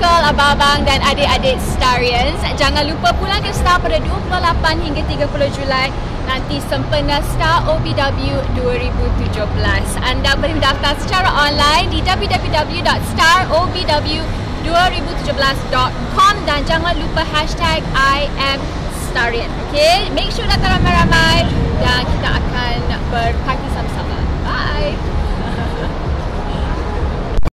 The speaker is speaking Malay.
betul abang-abang dan adik-adik Starians. Jangan lupa pulang ke Star pada 28 hingga 30 Julai. Nanti sempena Star OBW 2017. Anda boleh mendaftar secara online di www.starobw2017.com dan jangan lupa hashtag #IamStarian. Okay, make sure datang ramai-ramai dan kita akan berparti sama-sama. Bye.